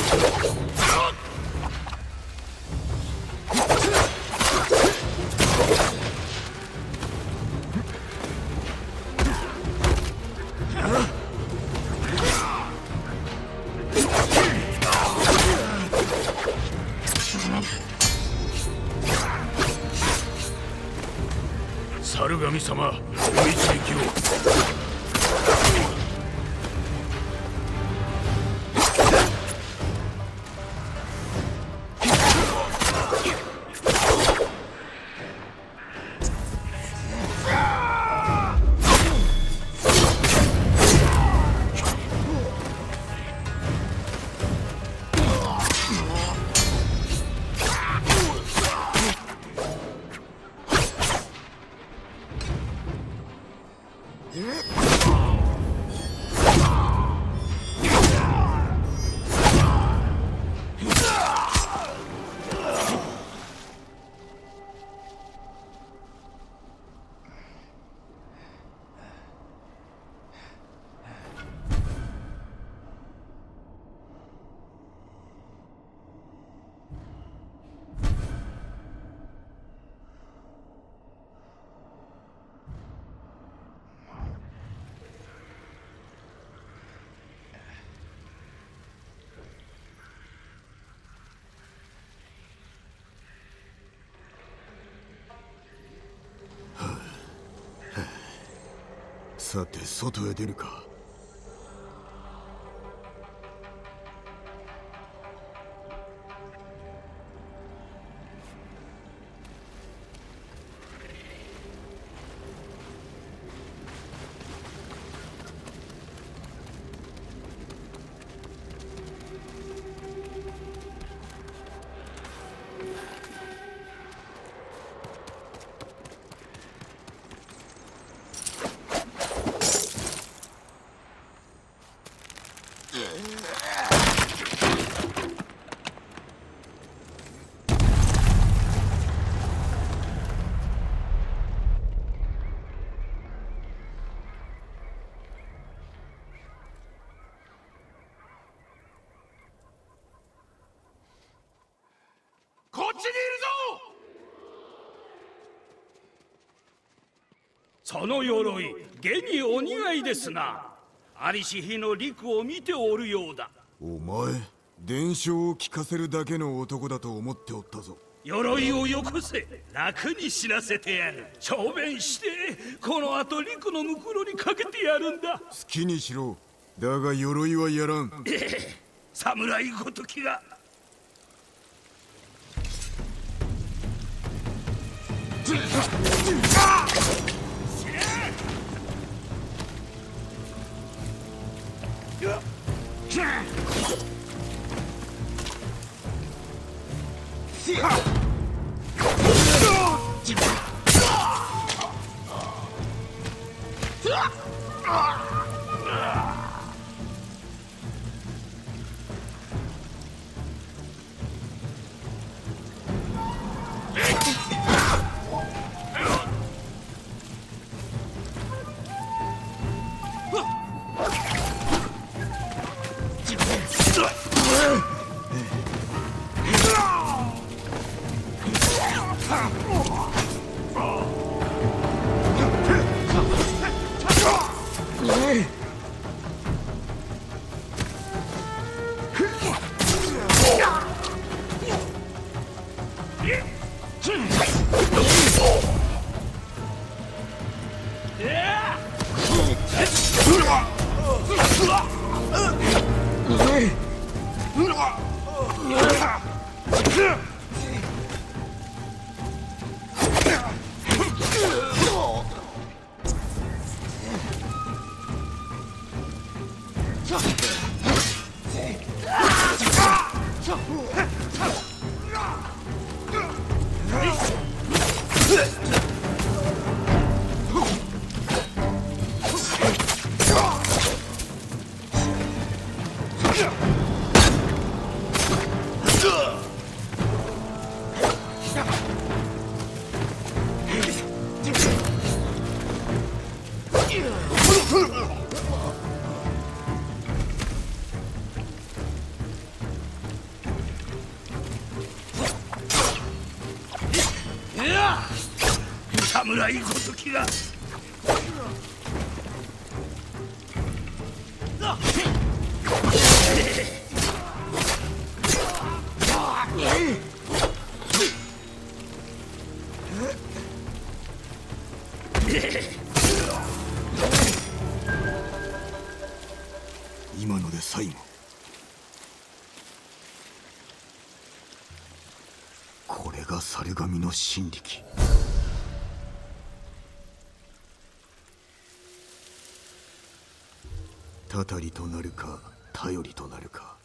猿神様、お導きを。 さて外へ出るか。 こっちにいるぞ。その鎧、現にお似合いですな。在りし日の陸を見ておるようだ。 お前、伝承を聞かせるだけの男だと思っておったぞ。 鎧をよこせ。楽に死なせてやる。小便してこの後陸の向こうにかけてやるんだ。 好きにしろ。だが鎧はやらん。 侍ごときが。 侍ごときが。 今ので最後。これが猿神の神力。たたりとなるか頼りとなるか。